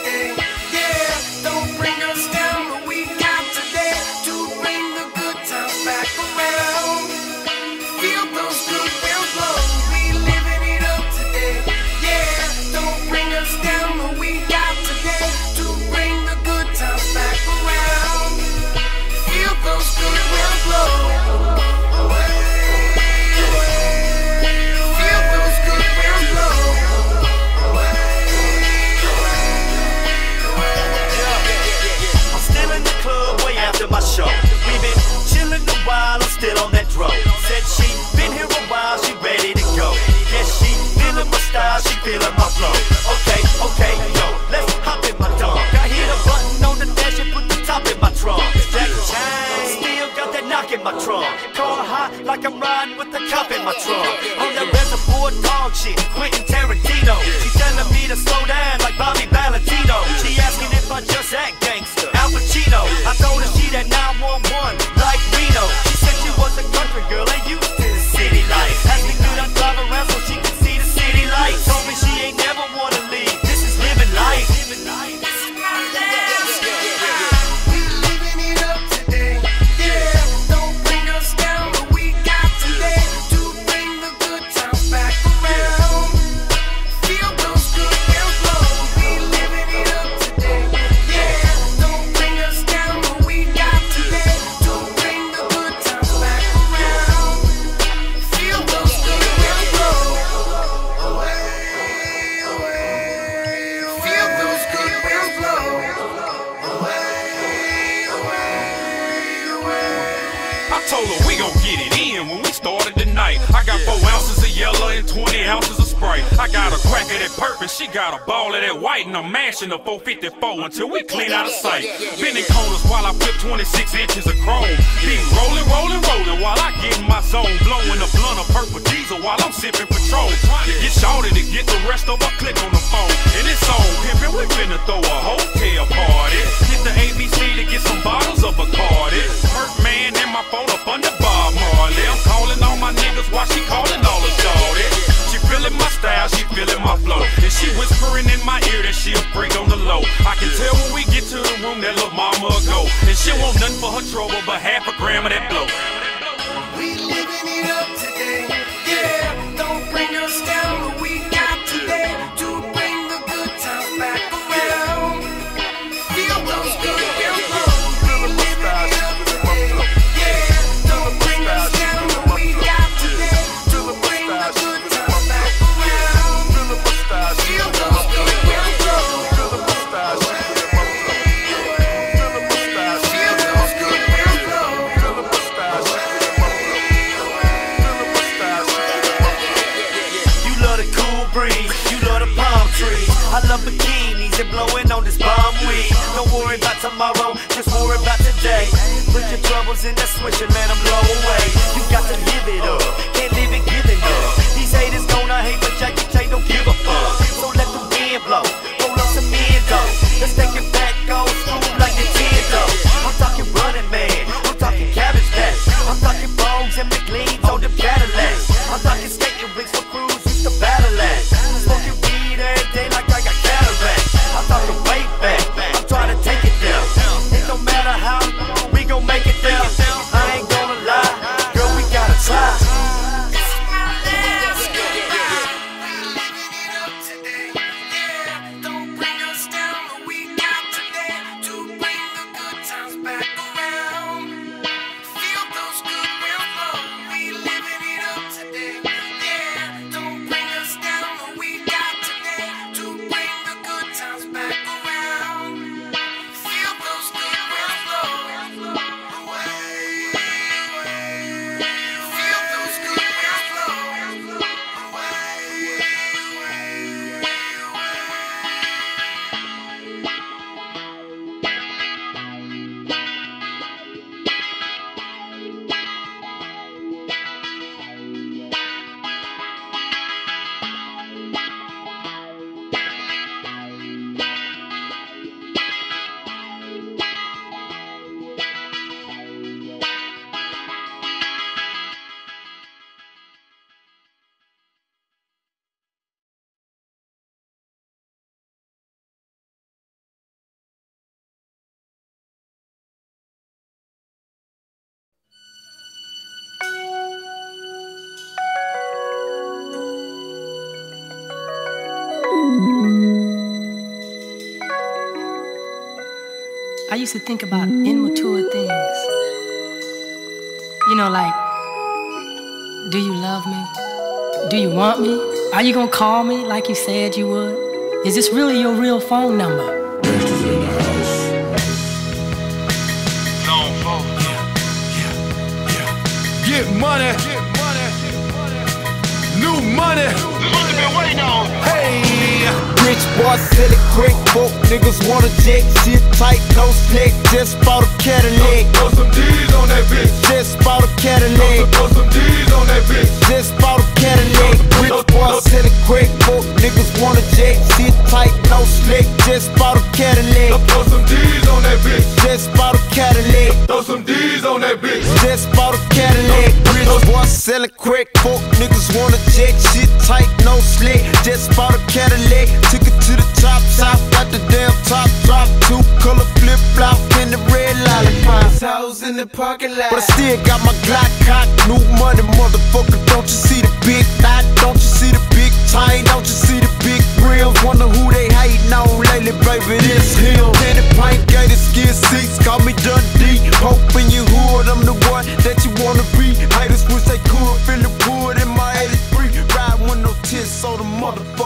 today. Yeah, don't bring us down, but we got today to bring the good times back around. Feel those good winds blow, we living it up today. Yeah, don't bring us down, but we got today to bring the good times back around. Feel those good winds blow. My show. We've been chillin' a while, I'm still on that drove. Said she been here a while, she ready to go. Yes, she feelin' my style, she feelin' my flow. Okay, yo, let's hop in my dome. I hit a button on the dash and put the top in my trunk. That chain, still got that knock in my trunk. Car hot like I'm riding with the cop in my trunk. On the reservoir dog shit, Quentin Tarantino. She telling me to slow down like Bobby Valentino. She asking if I just act gangster. Al Pacino, I told her she that 911 like Reno. She said she was a country girl and used to the city life. Asked me could I drive around so she could see the city lights. Told me she ain't never wanna leave. This is living life. We living it up today. Yeah, don't bring us down, but we got today to bring the good times back around. Feel those good winds blow. We living it up today. Yeah, don't bring us down, but we got today to bring the good times back around. Feel those good winds blow. Feel those good winds blow. I told her we gon' get it in when we started the night. I got 4 ounces of yellow and 20 ounces of Sprite. I got a crack of that purple, she got a ball of that white, and I'm mashing the 454 until we clean out of sight. Bending corners while I flip 26 inches of chrome. Be rolling while I get in my zone. Blowing a blunt of purple diesel while I'm sipping Patrol. To get shorty to get the rest of her click on the phone. And it's on pimpin', we finna throw a hotel party. Hit the ABC to get some bottles of Bacardi. Hurt man in my phone up under Bob Marley. I'm calling all my niggas while she calling all the shorty. She feeling my style, she feeling my flow. And she whispering in my ear that she a freak on the low. I can tell when we get to the room that little mama will go. And she want nothing for her trouble but half a gram of that blow. We living it up today. Yeah, don't bring us down, but we got today to bring the good times back around. Feel those good winds blow. We living it up today. Yeah, don't bring us down, but we got today to bring the good times back around. Feel those good winds blow. Feel those good winds blow. You love the cool breeze, you love the palm trees. I love bikinis and blowing on this bomb weed. Don't worry about tomorrow, just worry about today. Put your troubles in that switch and let them blow away. You got to live it up, can't live it giving up. These haters gonna hate, but Jackie J don't give a fuck. So let the wind blow, roll up some men though. Let's take it back, old school like Nintendo. I'm talking running man, I'm talking cabbage patch. I'm talking bones and McLean's on them Cadillacs. I'm talking skating rinks for crews used to battle at. Smoking weed every day like I got cataracts. I'm talking way back, I'm trying to take it there. It don't matter how, we gon' make it there. I ain't gonna lie, girl, we gotta try. We living it up I used to think about immature things. You know, like, do you love me? Do you want me? Are you gonna call me like you said you would? Is this really your real phone number? Gangsters in the house. Zone 4. Get money. New money. This is what you've been waiting on. Hey. Rich boy selling crack, folk niggas wanna jet, shit tight, no slack, just bought a Cadillac. Throw some D's on that bitch. Just bought a Cadillac. Throw some D's on that bitch. Just bought a Cadillac. Rich boy selling crack, folk niggas wanna jet, shit tight, no slack, just bought a Cadillac. Throw some D's on that bitch. Just bought a Cadillac. Throw some D's on that bitch. Just bought a Cadillac. Rich boy selling crack, folk niggas wanna jet, shit tight, no slack, just bought a Cadillac. Took it to the top, got the damn top drop, 2-color flip flop in the red lollipop. House in the parking lot, but I still got my Glock cock. New money, motherfucker. Don't you see the big knot? Don't you see the big chain? Don't you see the big rims? Wonder who they hating on lately, baby. This him. Candy paint, gated skin seats. Call me Dundee. Hoping you hood, I'm the one that you wanna be. Haters wish they could feel the wood in my 83. Ride with no tits, so the motherfucker.